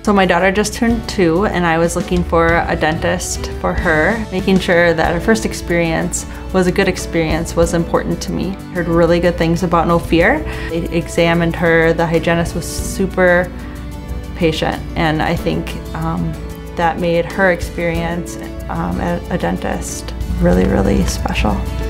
So my daughter just turned 2 and I was looking for a dentist for her. Making sure that her first experience was a good experience was important to me. I heard really good things about No Fear. They examined her, the hygienist was super patient, and I think that made her experience at a dentist really, really special.